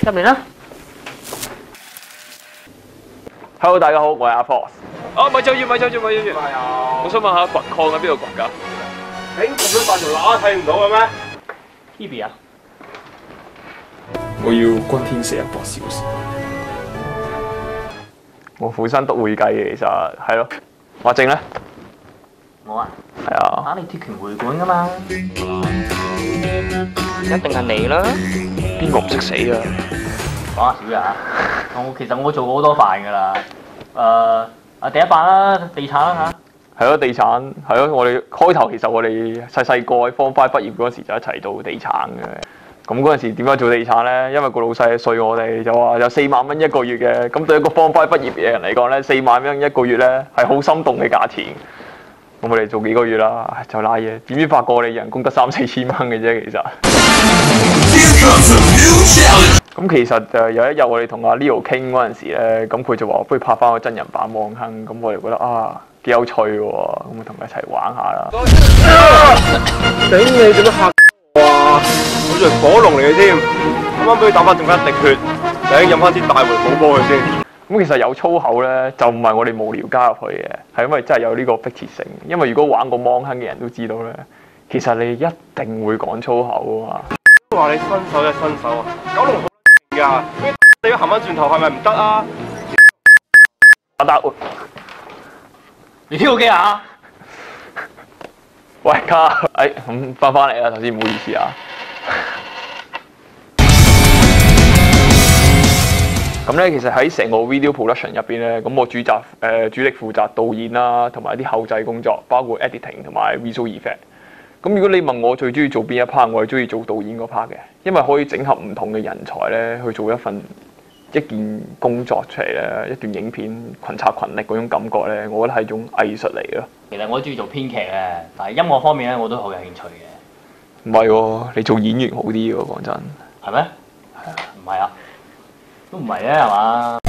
入面啦。 Hello， 大家好，我係阿 Fox。 啊，咪走住！我想問下掘礦喺邊度掘㗎？ 咁樣大條乸睇唔到嘅咩 Hebe 啊， 我要君天射一搏少少。 我本身讀會計嘅，其實係咯。阿正咧， 我啊， 係啊， 打你鐵拳會館㗎嘛，一定係你啦。 邊個唔識死啊？ 講下少嘢其實我做過好多飯㗎啦。第一版啦，地產啦嚇。 係咯，地產係咯。我哋開頭其實我哋細個喺 Form 5畢業嗰陣時就一齊做地產嘅。咁嗰陣時點解做地產咧？因為個老細衰我哋，就話有4萬蚊一個月嘅。咁對一個 Form 5畢業嘅人嚟講咧，4萬蚊一個月咧係好心動嘅價錢。咁我哋做幾個月啦，就拉嘢。點知發覺我哋人工得3、4千蚊嘅啫，其實。咁其實就有一日我哋同阿 Leo 傾嗰陣時咧，咁佢就話不如拍翻個真人版網坑，咁我哋覺得啊幾有趣喎，咁我同佢一齊玩下啦。 頂你做乜嚇我啊？好似係火龍嚟嘅添，啱啱俾佢打翻剩翻一滴血，頂飲翻支大回補波佢先。 咁其實有粗口咧，就唔係我哋無聊加入去嘅，係因為真係有呢個迫切性。因為如果玩過網坑嘅人都知道咧，其實你一定會講粗口啊嘛。 話你新手就新手啊，九龍好㗎，你要行翻轉頭係咪唔得啊？ 阿達， 你挑機啊？ 喂卡，咁翻嚟啦，頭先唔好意思啊。咁咧，其實喺成個 video production 入邊咧，咁我主力負責導演啦，同埋啲後製工作，包括 editing 同埋 visual effect。咁如果你問我最中意做邊一 part，我係中意做導演嗰 part 嘅，因為可以整合唔同嘅人才咧去做一件工作出嚟咧，一段影片群策群力嗰種感覺咧，我覺得係一種藝術嚟咯。 其實我都中意做編劇嘅，但係音樂方面咧我都好有興趣嘅。 唔係喎，你做演員好啲喎，講真。 係咩？係啊，唔係啊，都唔係啊，係嘛？